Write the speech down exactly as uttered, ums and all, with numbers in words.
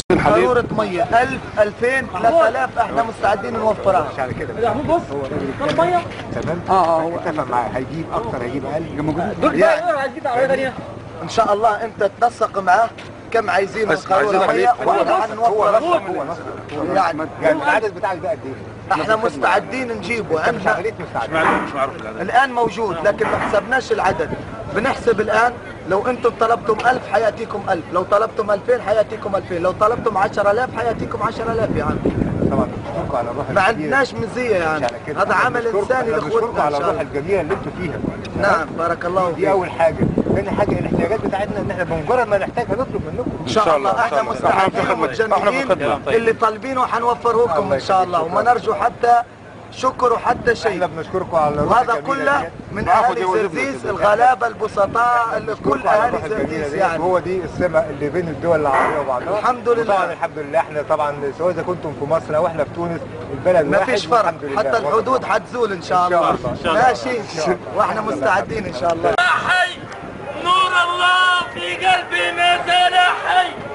قارورة مية ألف ألفين ثلاثة آلاف احنا مستعدين نوفرها. مش على كده بص هو راجل ميه تمام. اه اه هو اتفق معاه هيجيب اكتر هيجيب اقل دول يعني هيجيب عربيه ثانيه ان شاء الله. انت تنسق معاه كم عايزين قارورة مية واحنا هنوفر. هو نص يعني يعني العدد بتاعك ده قد ايه؟ احنا مستعدين نجيبه. عندنا مش معروف الان موجود لكن ما حسبناش العدد. بنحسب الان لو انتم طلبتم ألف حياتيكم ألف، لو طلبتم ألفين حياتيكم ألفين، لو طلبتم عشرة آلاف حياتيكم عشرة آلاف يا عم. طبعا بنشكركم على الروح ما عندناش مزيه يعني، هذا عمل انساني لاخوتنا. بنشكركم على الروح الجميله اللي انتم فيها. نعم بارك الله فيك. دي اول حاجه. ثاني حاجه الاحتياجات بتاعتنا ان احنا بمجرد ما نحتاج هنطلب منكم ان شاء الله. احنا مستعدين ومتجننين اللي طالبينه حنوفره لكم ان شاء الله، وما نرجو حتى شكر وحتى شيء. احنا بنشكركم على الروح وهذا كله من اهالي زرزيس الغلابه البسطاء، كل اهالي زرزيس يعني. هو دي السمه اللي بين الدول العربيه وبعضها. الحمد لله. طبعا الحمد لله احنا طبعا سواء اذا كنتم في مصر او احنا في تونس البلد ما فيش فرق، حتى الحدود حتزول ان شاء الله. ماشي واحنا مستعدين ان شاء الله. حي نور الله في قلبي ما زال حي.